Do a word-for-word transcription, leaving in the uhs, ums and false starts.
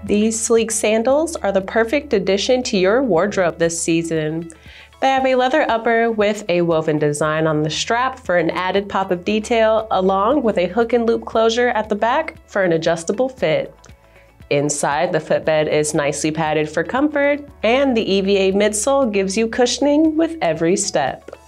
These sleek sandals are the perfect addition to your wardrobe this season. They have a leather upper with a woven design on the strap for an added pop of detail, along with a hook and loop closure at the back for an adjustable fit. Inside, the footbed is nicely padded for comfort, and the E V A midsole gives you cushioning with every step.